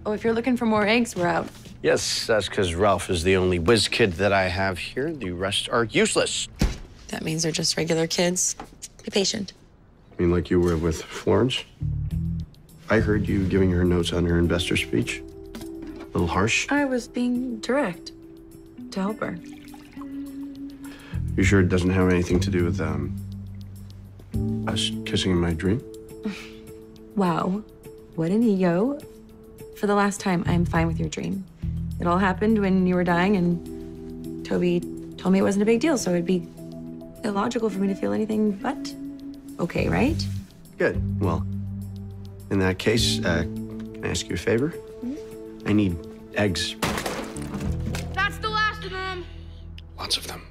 Oh, if you're looking for more eggs, we're out. Yes, that's because Ralph is the only whiz kid that I have here. The rest are useless. That means they're just regular kids. Be patient. I mean, like you were with Florence? I heard you giving her notes on her investor speech. A little harsh. I was being direct to help her. You sure it doesn't have anything to do with, us kissing in my dream? Wow, what an ego. For the last time, I'm fine with your dream. It all happened when you were dying, and Toby told me it wasn't a big deal, so it'd be illogical for me to feel anything but okay, right? Good. Well, in that case, can I ask you a favor? Mm-hmm. I need eggs. That's the last of them. Lots of them.